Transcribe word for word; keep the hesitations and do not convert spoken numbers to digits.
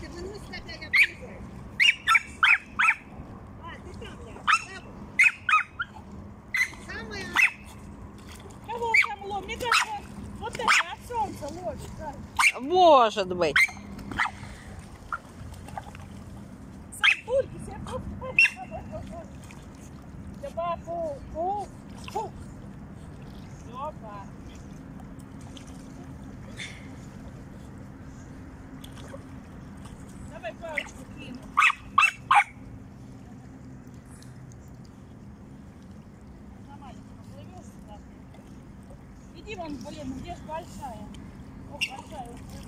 вернусь опять обслуживать. А, ты там, бля. Самое... Кого там ловит? Мне кажется, вот это от солнца ловит. Да. Может быть. Сапульки себе покупать. Давай, фу, фу, фу. Опа. Давай палочку кину. Нормально, поплывешь сюда. Иди вон, блин, где ж большая? О, большая.